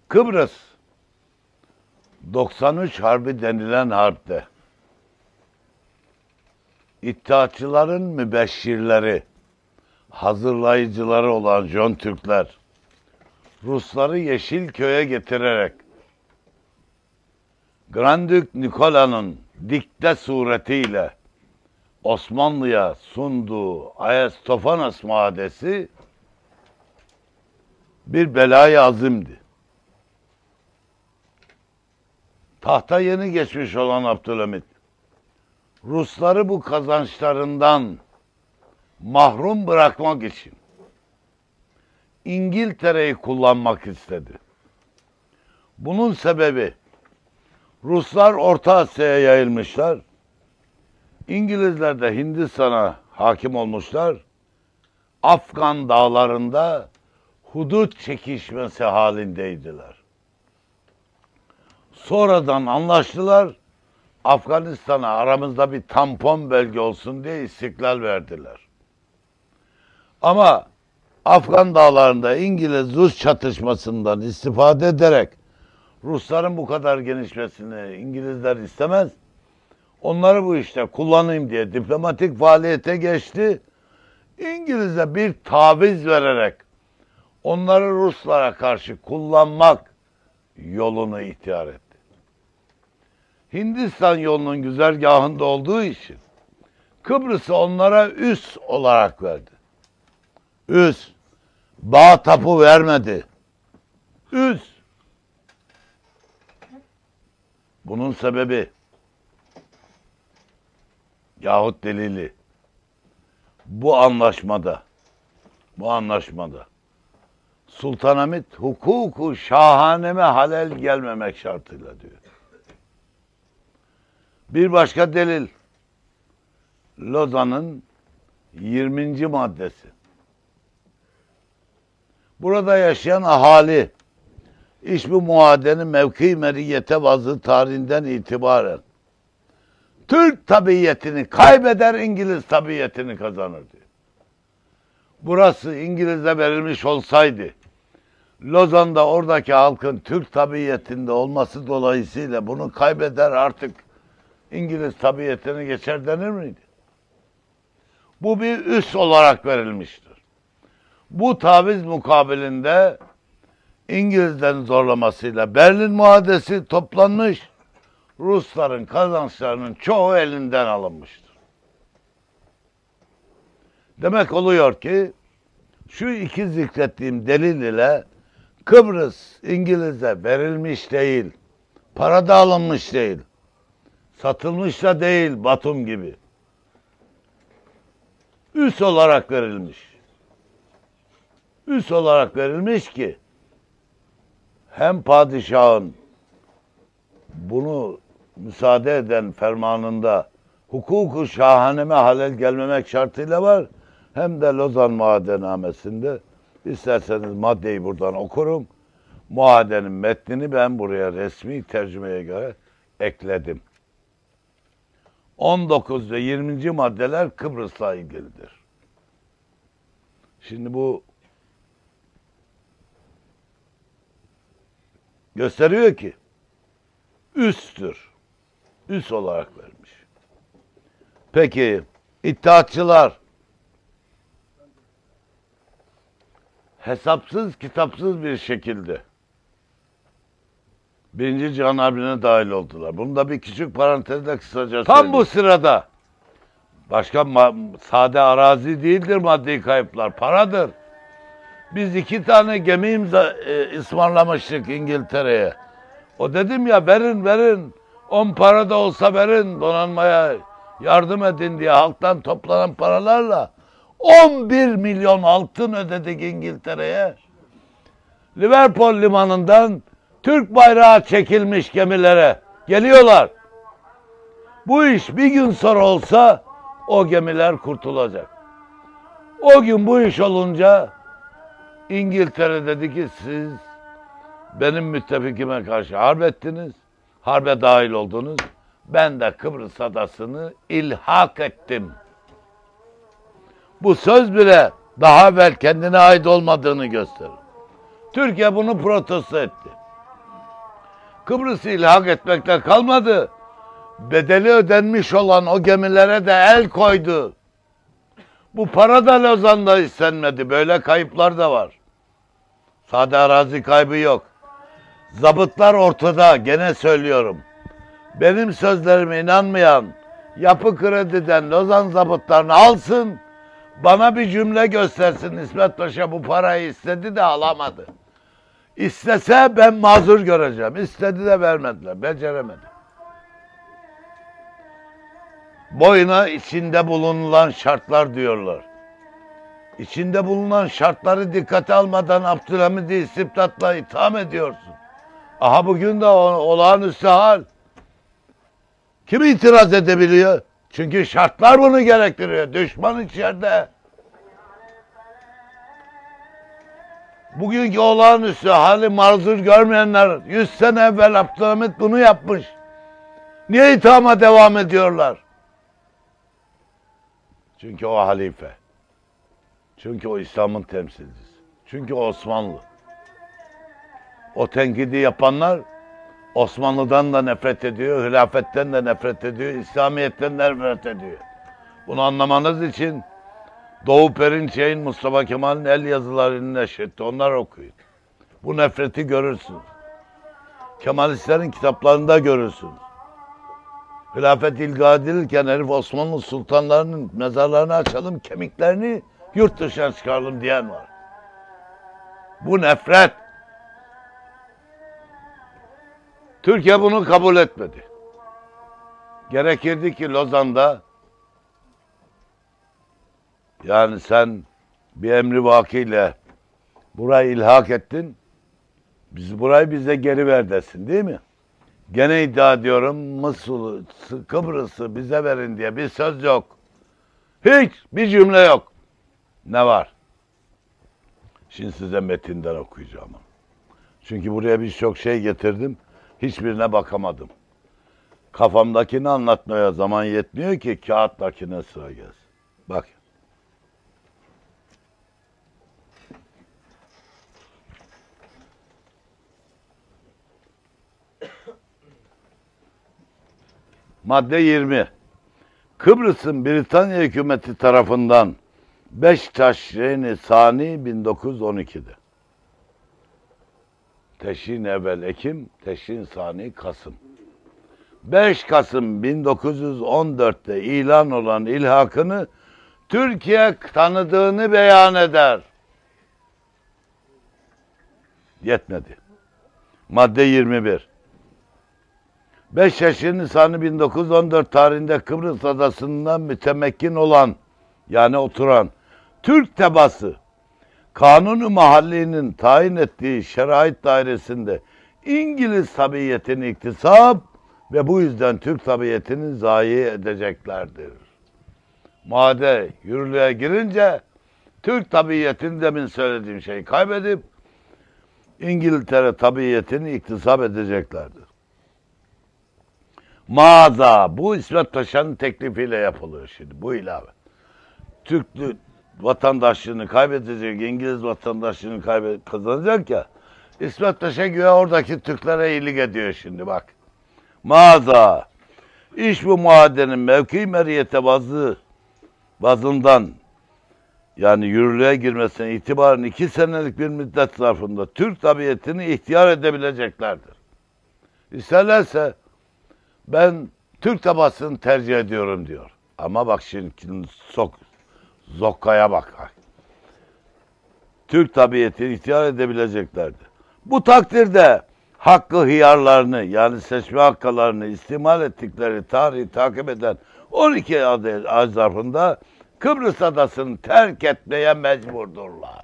Kıbrıs 93 Harbi denilen harpte İttihatçıların mübeşşirleri, hazırlayıcıları olan Jön Türkler Rusları Yeşilköy'e getirerek Grandük Nikola'nın dikte suretiyle Osmanlı'ya sunduğu Ayastofanos maddesi bir belayı azimdi. Tahta yeni geçmiş olan Abdülhamit, Rusları bu kazançlarından mahrum bırakmak için İngiltere'yi kullanmak istedi. Bunun sebebi Ruslar Orta Asya'ya yayılmışlar, İngilizler de Hindistan'a hakim olmuşlar, Afgan dağlarında hudut çekişmesi halindeydiler. Sonradan anlaştılar, Afganistan'a aramızda bir tampon bölge olsun diye istiklal verdiler. Ama Afgan dağlarında İngiliz-Rus çatışmasından istifade ederek Rusların bu kadar genişlemesini İngilizler istemez. Onları bu işte kullanayım diye diplomatik faaliyete geçti. İngiliz'e bir taviz vererek onları Ruslara karşı kullanmak yolunu ihtiyar etti. Hindistan yolunun güzergahında olduğu için Kıbrıs'ı onlara üs olarak verdi. Üs. Bağ tapu vermedi. Üs. Bunun sebebi yahut delili bu anlaşmada Sultanahmet hukuku şahaneme halel gelmemek şartıyla diyor. Bir başka delil Lozan'ın 20. maddesi. Burada yaşayan ahali bu muadenin mevki meriyete vazı tarihinden itibaren Türk tabiyetini kaybeder, İngiliz tabiyetini kazanır diyor. Burası İngiliz'e verilmiş olsaydı, Lozan'da oradaki halkın Türk tabiyetinde olması dolayısıyla bunu kaybeder, artık İngiliz tabiyetine geçer denir miydi? Bu bir üs olarak verilmiştir. Bu taviz mukabilinde İngilizlerin zorlamasıyla Berlin Muadesi toplanmış, Rusların kazançlarının çoğu elinden alınmıştır. Demek oluyor ki şu iki zikrettiğim delil ile Kıbrıs İngiliz'e verilmiş değil, para da alınmış değil, satılmış da değil Batum gibi. Üs olarak verilmiş. Üs olarak verilmiş ki hem padişahın bunu müsaade eden fermanında hukuku şahaneme halel gelmemek şartıyla var, hem de Lozan Muadenamesi'nde, isterseniz maddeyi buradan okurum. Muadenin metnini ben buraya resmi tercümeye göre ekledim. 19 ve 20. maddeler Kıbrıs'la ilgilidir. Şimdi bu gösteriyor ki üstür. Üs olarak vermiş. Peki İttihatçılar hesapsız kitapsız bir şekilde Birinci Cihan Harbi'ne dahil oldular. Bunu da bir küçük parantezle kısaca tam bu sırada başka sade arazi değildir maddi kayıplar, paradır. Biz 2 tane gemi ısmarlamıştık İngiltere'ye. O dedim ya, verin 10 para da olsa verin, donanmaya yardım edin diye halktan toplanan paralarla 11 milyon altın ödedik İngiltere'ye. Liverpool limanından Türk bayrağı çekilmiş gemilere geliyorlar. Bu iş bir gün sonra olsa o gemiler kurtulacak. O gün bu iş olunca İngiltere dedi ki siz benim müttefikime karşı harp ettiniz, harbe dahil oldunuz. Ben de Kıbrıs adasını ilhak ettim. Bu söz bile daha evvel kendine ait olmadığını gösterir. Türkiye bunu protesto etti. Kıbrıs'ı ilhak etmekle kalmadı. Bedeli ödenmiş olan o gemilere de el koydu. Bu para da Lozan'da istenmedi. Böyle kayıplar da var. Sade arazi kaybı yok. Zabıtlar ortada. Gene söylüyorum. Benim sözlerime inanmayan Yapı Kredi'den Lozan zabıtlarını alsın. Bana bir cümle göstersin. İsmet Paşa bu parayı istedi de alamadı. İstese ben mazur göreceğim. İstedi de vermediler. Beceremedi. Boyuna içinde bulunulan şartlar diyorlar. İçinde bulunan şartları dikkate almadan Abdülhamid'i istibdatla itham ediyorsun. Aha bugün de olağanüstü hal. Kim itiraz edebiliyor? Çünkü şartlar bunu gerektiriyor. Düşman içeride. Bugünkü olağanüstü hali mazur görmeyenler 100 sene evvel Abdülhamid bunu yapmış. Niye ithama devam ediyorlar? Çünkü o halife. Çünkü o İslam'ın temsilcisi. Çünkü o Osmanlı. O tenkidi yapanlar Osmanlı'dan da nefret ediyor, hilafetten de nefret ediyor, İslamiyet'ten de nefret ediyor. Bunu anlamanız için Doğu Perinçek'in, Mustafa Kemal'in el yazılarını neşretti. Onlar okuyun. Bu nefreti görürsünüz. Kemalistlerin kitaplarında görürsünüz. Hilafet ilga edilirken herif Osmanlı sultanlarının mezarlarını açalım, kemiklerini yurt dışına çıkaralım diyen var. Bu nefret. Türkiye bunu kabul etmedi. Gerekirdi ki Lozan'da, yani sen bir emri vakiyle burayı ilhak ettin, burayı bize geri ver desin, değil mi? Gene iddia ediyorum, Mısır'ı, Kıbrıs'ı bize verin diye bir söz yok. Hiç bir cümle yok. Ne var? Şimdi size metinden okuyacağım. Çünkü buraya birçok şey getirdim. Hiçbirine bakamadım. Kafamdakini anlatmaya zaman yetmiyor ki kağıttakine sıra gelsin. Bak. Madde 20. Kıbrıs'ın Britanya hükümeti tarafından Beştaş-Reyni Sani 1912'de. Teşrin evvel Ekim, Teşrin Sani Kasım. 5 Kasım 1914'te ilan olan ilhakını Türkiye tanıdığını beyan eder. Yetmedi. Madde 21. 5 Teşrin Nisanı 1914 tarihinde Kıbrıs adasından mütemekkin olan, yani oturan Türk tebası Kanuni Mahalli'nin tayin ettiği şerait dairesinde İngiliz tabiyetini iktisap ve bu yüzden Türk tabiyetini zayi edeceklerdir. Madde yürürlüğe girince Türk tabiyetini, demin söylediğim şeyi kaybedip İngiltere tabiyetini iktisap edeceklerdir. Mağaza, bu İsmet Paşa'nın teklifiyle yapılıyor şimdi, bu ilave. Türk vatandaşlığını kaybedecek, İngiliz vatandaşlığını kazanacak ya, İsmet Paşa güya oradaki Türklere iyilik ediyor şimdi, bak. Mağaza, iş bu muadenin mevki meriyete bazından, yani yürürlüğe girmesine itibaren 2 senelik bir müddet zarfında Türk tabiyetini ihtiyar edebileceklerdir. İsterlerse ben Türk tabasını tercih ediyorum diyor. Ama bak şimdi zokkaya bak. Türk tabiyetini ihtiyar edebileceklerdir. Bu takdirde hakkı hıyarlarını, yani seçme haklarını istimal ettikleri tarihi takip eden 12 ay zarfında Kıbrıs adasını terk etmeye mecburdurlar.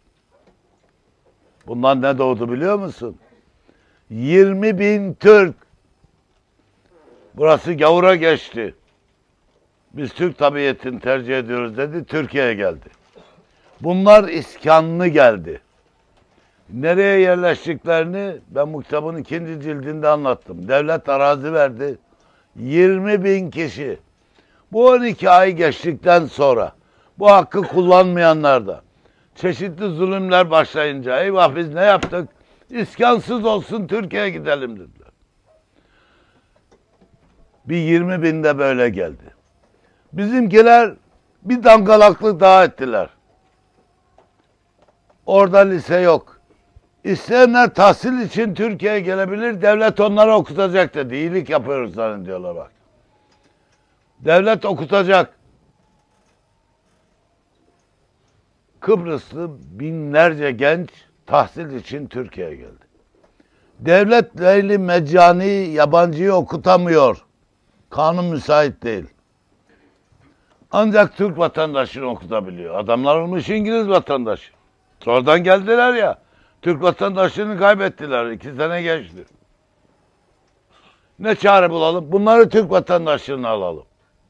Bundan ne doğdu biliyor musun? 20.000 Türk. Burası gavura geçti. Biz Türk tabiyetini tercih ediyoruz dedi, Türkiye'ye geldi. Bunlar iskanlı geldi. Nereye yerleştiklerini ben bu kitabın 2. cildinde anlattım. Devlet arazi verdi. 20.000 kişi. Bu 12 ay geçtikten sonra bu hakkı kullanmayanlar da çeşitli zulümler başlayınca eyvah biz ne yaptık? İskansız olsun Türkiye'ye gidelim dediler. Bir 20 bin de böyle geldi. Bizimkiler bir dangalaklık daha ettiler. Orada lise yok. İsteyenler tahsil için Türkiye'ye gelebilir, devlet onları okutacak dedi. İyilik yapıyoruz zannediyorlar bak. Devlet okutacak. Kıbrıslı binlerce genç tahsil için Türkiye'ye geldi. Devlet leyli meccani yabancıyı okutamıyor. Kanun müsait değil. Ancak Türk vatandaşını okutabiliyor. Adamlar olmuş İngiliz vatandaşı. Sonradan geldiler ya. Türk vatandaşlığını kaybettiler. 2 sene geçti. Ne çare bulalım? Bunları Türk vatandaşlığına alalım.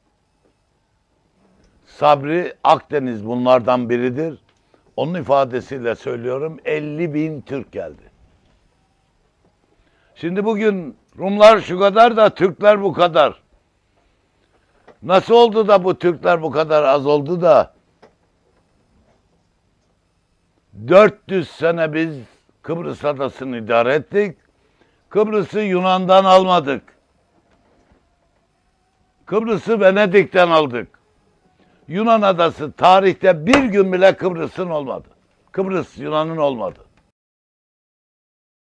Sabri Akdeniz bunlardan biridir. Onun ifadesiyle söylüyorum 50 bin Türk geldi. Şimdi bugün Rumlar şu kadar da Türkler bu kadar. Nasıl oldu da bu Türkler bu kadar az oldu da 400 sene biz Kıbrıs adasını idare ettik. Kıbrıs'ı Yunan'dan almadık. Kıbrıs'ı Venedik'ten aldık. Yunan adası tarihte bir gün bile Kıbrıs'ın olmadı. Kıbrıs Yunan'ın olmadı.